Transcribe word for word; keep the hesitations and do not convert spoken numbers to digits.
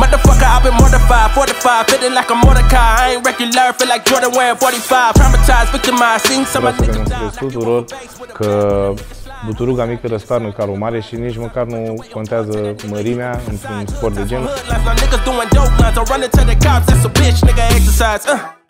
Motherfucker, I've been mortified, forty-five, feeling like a Mordecai. I ain't regular, feel like Jordan wearing forty-five. Traumatized, victimized, seen some of niggas die. Tuturor că buturuga mică răstoarnă calul mare și nici măcar nu contează mărimea într-un sport de genul.